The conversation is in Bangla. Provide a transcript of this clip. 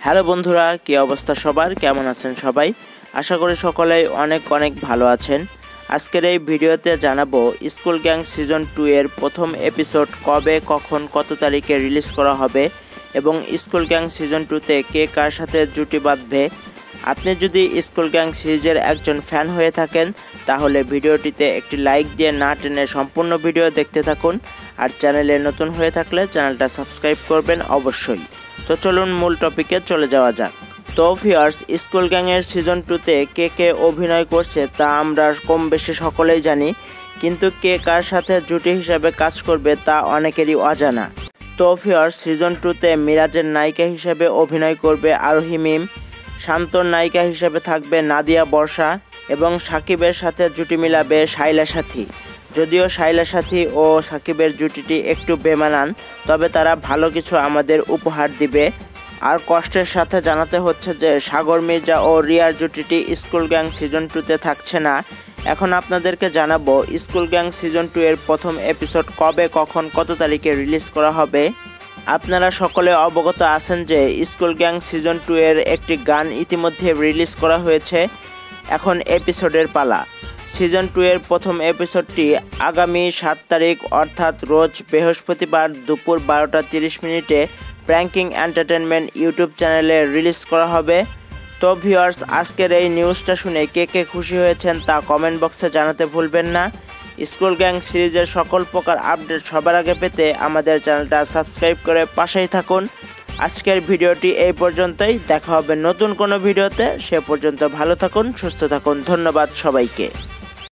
হ্যালো বন্ধুরা, কি অবস্থা সবার? কেমন আছেন সবাই? আশা করি সকলেই অনেক ভালো আছেন। আজকের এই ভিডিওতে জানাবো স্কুল গ্যাং সিজন 2 এর প্রথম এপিসোড কবে, কখন, কত তারিখে রিলিজ করা হবে এবং স্কুল গ্যাং সিজন 2তে কে কার সাথে জুটি বাঁধবে। আপনি যদি স্কুল গ্যাং সিরিজের একজন ফ্যান হয়ে থাকেন তাহলে ভিডিওটিতে একটি লাইক দিয়ে না টেনে সম্পূর্ণ ভিডিও দেখতে থাকুন। আর চ্যানেলে নতুন হয়ে থাকলে চ্যানেলটা সাবস্ক্রাইব করবেন অবশ্যই। তো চলুন মূল টপিকে চলে যাওয়া যাক। তো ভিউয়ার্স, স্কুল গ্যাংয়ের সিজন 2তে কে অভিনয় করছে তা আমরা কম বেশি সকলেই জানি, কিন্তু কে কার সাথে জুটি হিসাবে কাজ করবে তা অনেকেরই অজানা। তো ভিউয়ার্স, সিজন 2তে মিরাজের নায়িকা হিসেবে অভিনয় করবে আরোহী মিম, শান্তর নায়িকা হিসেবে থাকবে নাদিয়া বর্ষা এবং সাকিবের সাথে জুটি মিলাবে শাইলা সাথী। যদিও শাইলা সাথী ও সাকিবের জুটিটি একটু বেমানান, তবে তারা ভালো কিছু আমাদের উপহার দিবে। আর কষ্টের সাথে জানাতে হচ্ছে যে সাগর মির্জা ও রিয়ার জুটিটি স্কুল গ্যাং সিজন 2তে থাকছে না। এখন আপনাদেরকে জানাবো স্কুল গ্যাং সিজন 2 এর প্রথম এপিসোড কবে, কখন, কত তারিখে রিলিজ করা হবে। আপনারা সকলে অবগত আছেন যে স্কুল গ্যাং সিজন 2 এর একটি গান ইতিমধ্যে রিলিজ করা হয়েছে। এখন এপিসোডের পালা। সিজন 2 এর প্রথম এপিসোডটি আগামী 7 তারিখ অর্থাৎ রোজ বৃহস্পতিবার দুপুর 12:30 প্র্যাঙ্কিং এন্টারটেনমেন্ট ইউটিউব চ্যানেলে রিলিজ করা হবে। তো ভিউয়ার্স, আজকের এই নিউজটা শুনে কে খুশি হয়েছেন তা কমেন্ট বক্সে জানাতে ভুলবেন না। স্কুল গ্যাং সিরিজের সকল প্রকার আপডেট সবার আগে পেতে আমাদের চ্যানেলটা সাবস্ক্রাইব করে পাশেই থাকুন। আজকের ভিডিওটি এই পর্যন্তই, দেখা হবে নতুন কোনো ভিডিওতে। সে পর্যন্ত ভালো থাকুন, সুস্থ থাকুন। ধন্যবাদ সবাইকে।